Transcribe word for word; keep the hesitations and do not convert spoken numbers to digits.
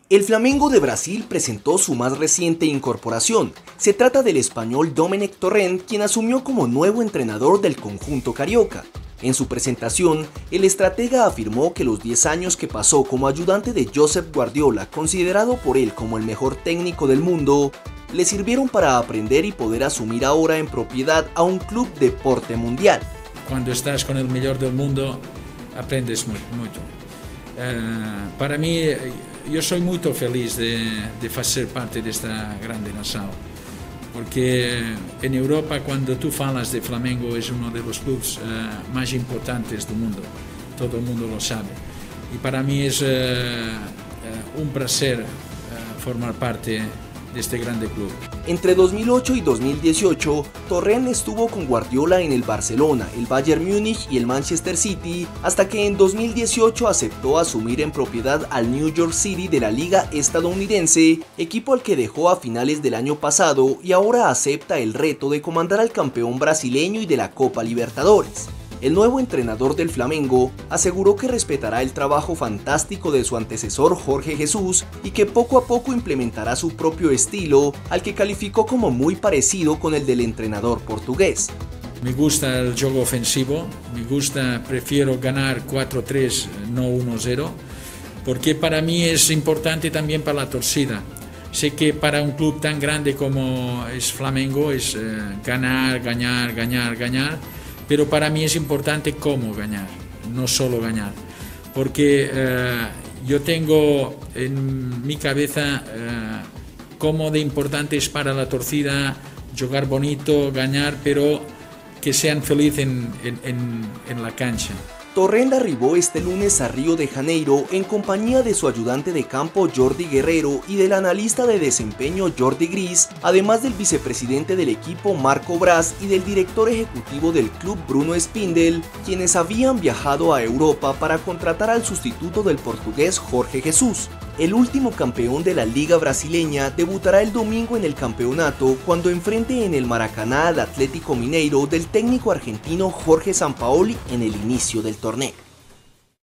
El Flamengo de Brasil presentó su más reciente incorporación. Se trata del español Domenech Torrent, quien asumió como nuevo entrenador del conjunto carioca. En su presentación, el estratega afirmó que los diez años que pasó como ayudante de Josep Guardiola, considerado por él como el mejor técnico del mundo, le sirvieron para aprender y poder asumir ahora en propiedad a un club de porte mundial. Cuando estás con el mejor del mundo, aprendes mucho. Uh, para mí, yo soy muy feliz de, de ser parte de esta grande nación, porque en Europa, cuando tú hablas de Flamengo, es uno de los clubes uh, más importantes del mundo, todo el mundo lo sabe, y para mí es uh, uh, un placer uh, formar parte de este grande club. Entre dos mil ocho y dos mil dieciocho, Torrent estuvo con Guardiola en el Barcelona, el Bayern Múnich y el Manchester City, hasta que en dos mil dieciocho aceptó asumir en propiedad al New York City de la liga estadounidense, equipo al que dejó a finales del año pasado, y ahora acepta el reto de comandar al campeón brasileño y de la Copa Libertadores. El nuevo entrenador del Flamengo aseguró que respetará el trabajo fantástico de su antecesor Jorge Jesús y que poco a poco implementará su propio estilo, al que calificó como muy parecido con el del entrenador portugués. Me gusta el juego ofensivo, me gusta, prefiero ganar cuatro tres, no uno cero, porque para mí es importante también para la torcida. Sé que para un club tan grande como es Flamengo es eh, ganar, ganar, ganar, ganar, pero para mí es importante cómo ganar, no solo ganar, porque eh, yo tengo en mi cabeza eh, cómo de importante es para la torcida jugar bonito, ganar, pero que sean felices en, en, en, en la cancha. Torrent arribó este lunes a Río de Janeiro en compañía de su ayudante de campo Jordi Guerrero y del analista de desempeño Jordi Gris, además del vicepresidente del equipo Marco Braz y del director ejecutivo del club Bruno Spindel, quienes habían viajado a Europa para contratar al sustituto del portugués Jorge Jesús. El último campeón de la liga brasileña debutará el domingo en el campeonato cuando enfrente en el Maracaná al Atlético Mineiro del técnico argentino Jorge Sampaoli en el inicio del torneo.